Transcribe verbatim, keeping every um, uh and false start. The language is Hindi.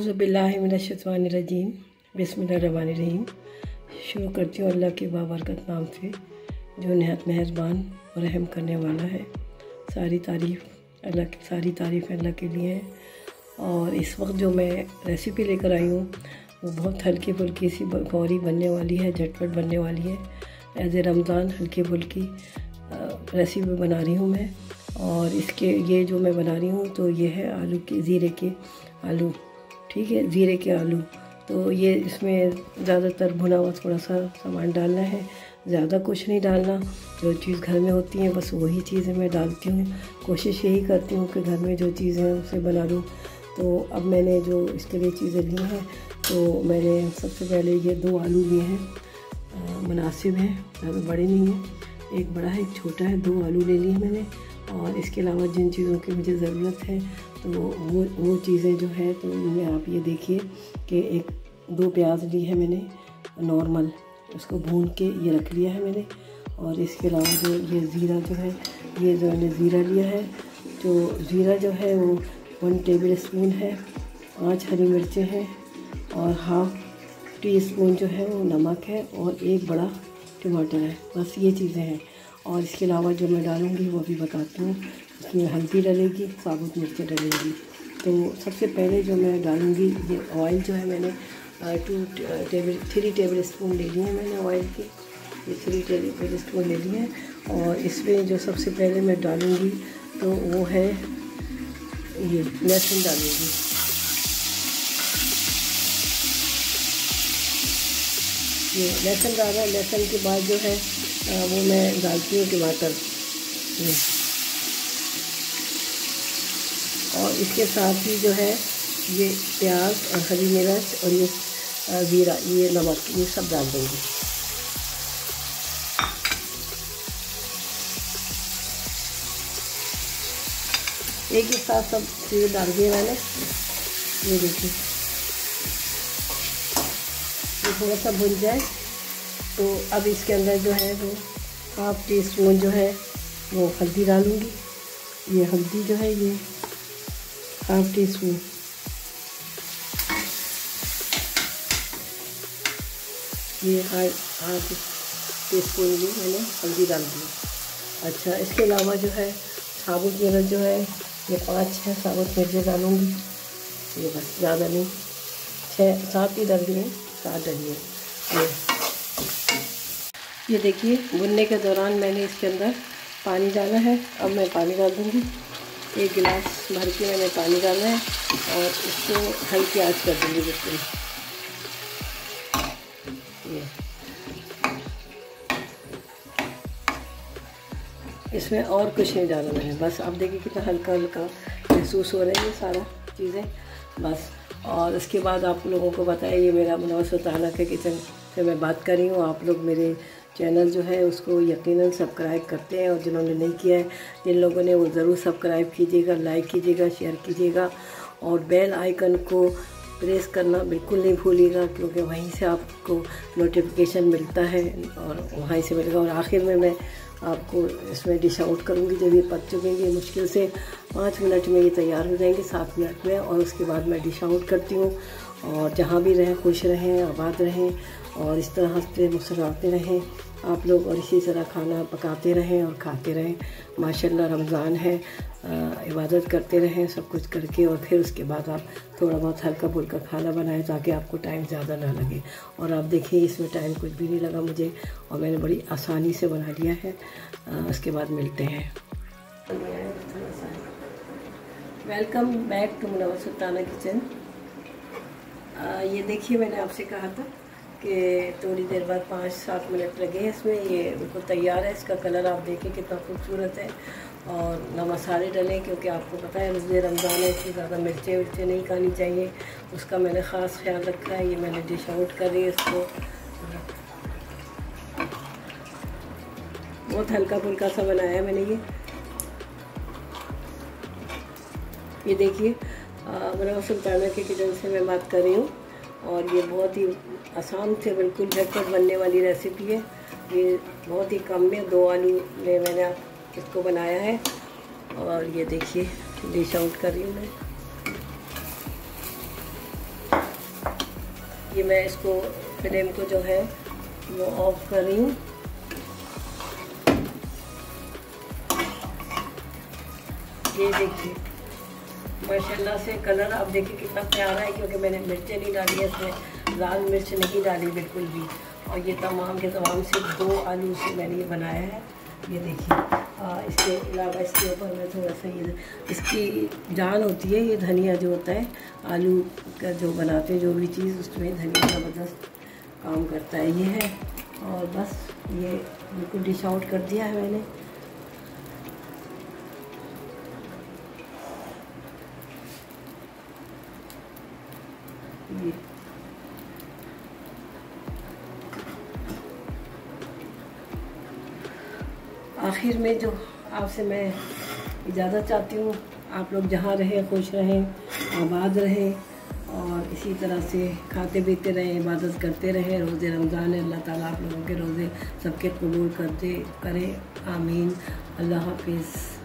औज़ुबिल्लाहिमिनश्शैतानिर्रजीम बिस्मिल्लाहिर्रहमानिर्रहीम। शुरू करती हूँ अल्लाह के बाबरकत नाम से जो नहायत मेहरबान और रहम करने वाला है। सारी तारीफ़ अल्लाह की सारी तारीफ़ अल्लाह के लिए है। और इस वक्त जो मैं रेसिपी लेकर आई हूँ वो बहुत हल्की फुल्की सी फौरी बनने वाली है, झटपट बनने वाली है। एज ए रमज़ान हल्की फुल्की रेसिपी बना रही हूँ मैं। और इसके ये जो मैं बना रही हूँ तो ये है आलू के ज़ीरे के आलू, ठीक है, ज़ीरे के आलू। तो ये इसमें ज़्यादातर भुना हुआ थोड़ा सा सामान डालना है, ज़्यादा कुछ नहीं डालना। जो चीज़ घर में होती है बस वही चीज़ें मैं डालती हूँ। कोशिश यही करती हूँ कि घर में जो चीज़ें हैं उसे बना लूँ। तो अब मैंने जो इसके लिए चीज़ें ली हैं तो मैंने सबसे पहले ये दो आलू लिए हैं, मुनासिब हैं, ज़्यादा बड़े नहीं हैं, एक बड़ा है एक छोटा है। दो आलू ले लिए मैंने। और इसके अलावा जिन चीज़ों की मुझे ज़रूरत है तो वो वो चीज़ें जो है तो इनमें आप ये देखिए कि एक दो प्याज ली है मैंने नॉर्मल, उसको भून के ये रख लिया है मैंने। और इसके अलावा जो ये ज़ीरा जो है, ये जो मैंने ज़ीरा लिया है, जो ज़ीरा जो है वो वन टेबल स्पून है। पाँच हरी मिर्चें हैं और हाफ़ टी स्पून जो है वो नमक है और एक बड़ा टमाटर है। बस ये चीज़ें हैं। और इसके अलावा जो मैं डालूँगी वो भी बताती हूँ। इसमें हल्दी डलेगी, साबुत मिर्चें डलेंगी। तो सबसे पहले जो मैं डालूँगी ये ऑयल जो है मैंने two table three tablespoon ले लिए हैं मैंने ऑयल के, ये थ्री टेबल स्पून ले लिए हैं। और इसमें जो सबसे पहले मैं डालूँगी तो वो है ये लहसुन डालूँगी। ये लहसुन डाला, लहसुन के बाद जो है वो मैं डालती हूँ टमाटर। और इसके साथ ही जो है ये प्याज और हरी मिर्च और ये ज़ीरा, ये नमक, ये सब डाल दूँगी। एक ही साथ सब चीज़ें डाल दिए मैंने। ये देखिए ये थोड़ा सा भुन जाए तो अब इसके अंदर जो है वो हाफ टी स्पून जो है वो हल्दी डालूँगी। ये हल्दी जो है ये हाफ टी स्पून, ये हाफ टी स्पून भी मैंने हल्दी डाल दी। अच्छा, इसके अलावा जो है साबुत मिर्च जो है ये पाँच छः साबुत मिर्चें डालूँगी। ये बस, ज़्यादा नहीं, छः सात ही डाल दिए, सात डालिए। ये ये देखिए भुनने के दौरान मैंने इसके अंदर पानी डाला है। अब मैं पानी डाल दूँगी, एक गिलास भर के मैंने पानी डाला है और इसको हल्की आंच कर दूँगी बिल्कुल। ये इसमें और कुछ नहीं डाला मैंने, बस अब देखिए कितना हल्का हल्का महसूस हो रहा है ये सारा चीज़ें, बस। और उसके बाद आप लोगों को बताया ये मेरा मुनव्वर सुल्ताना के किचन से मैं बात कर रही हूँ। आप लोग मेरे चैनल जो है उसको यकीनन सब्सक्राइब करते हैं और जिन्होंने नहीं किया है, जिन लोगों ने, वो ज़रूर सब्सक्राइब कीजिएगा, लाइक कीजिएगा, शेयर कीजिएगा और बेल आइकन को प्रेस करना बिल्कुल नहीं भूलिएगा, क्योंकि वहीं से आपको नोटिफिकेशन मिलता है और वहीं से मिलेगा। और आखिर में मैं आपको इसमें डिश आउट करूँगी जब ये पक चुकेंगे। मुश्किल से पाँच मिनट में ये तैयार हो जाएंगे, सात मिनट में, और उसके बाद मैं डिश आउट करती हूँ। और जहाँ भी रहें खुश रहें, आबाद रहें और इस तरह हंसते मुस्कुराते रहें आप लोग, और इसी तरह खाना पकाते रहें और खाते रहें। माशाल्लाह रमज़ान है, इबादत करते रहें सब कुछ करके, और फिर उसके बाद आप थोड़ा बहुत हल्का फुल्का खाना बनाएं ताकि आपको टाइम ज़्यादा ना लगे। और आप देखिए इसमें टाइम कुछ भी नहीं लगा मुझे और मैंने बड़ी आसानी से बना लिया है। उसके बाद मिलते हैं। Welcome back to Munawwar Sultana kitchen. ये देखिए मैंने आपसे कहा था कि थोड़ी देर बाद पाँच सात मिनट लगे हैं इसमें, ये बिल्कुल तैयार है। इसका कलर आप देखें कितना खूबसूरत है। और ना मसाले डलें, क्योंकि आपको पता है रोज़े रमज़ान है, इसकी ज़्यादा मिर्चें विर्चें नहीं खानी चाहिए, उसका मैंने ख़ास ख्याल रखा है। ये मैंने डिश आउट कर रही है इसको, बहुत हल्का फुल्का सा बनाया है मैंने ये। ये देखिए मुनव्वर सुल्ताना के किचन से मैं बात कर रही हूँ और ये बहुत ही आसान से बिल्कुल झटपट बनने वाली रेसिपी है। ये बहुत ही कम में दो आलू में मैंने इसको बनाया है। और ये देखिए डिश आउट कर रही हूँ मैं। ये मैं इसको फ्लेम को जो है वो ऑफ कर रही हूँ। ये देखिए माशाल्लाह से कलर आप देखिए कितना प्यारा है, क्योंकि मैंने मिर्चें नहीं डाली है इसमें, लाल मिर्च नहीं डाली बिल्कुल भी। और ये तमाम के तमाम सिर्फ दो आलू से मैंने ये बनाया है। ये देखिए इसके अलावा इसके ऊपर मैं थोड़ा सा ये इसकी जान होती है, ये धनिया जो होता है आलू का जो बनाते हैं जो भी चीज़, उसमें धनिया ज़बरदस्त काम करता है ये है। और बस ये बिल्कुल डिश आउट कर दिया है मैंने। ये आखिर में जो आपसे मैं इजाज़त चाहती हूँ, आप लोग जहाँ रहें खुश रहें, आबाद रहें और इसी तरह से खाते पीते रहें, इबादत करते रहें। रोज़े रमज़ान है, अल्लाह ताला आप लोगों के रोज़े सबके कबूल कर दे करे, आमीन। अल्लाह हाफिज़।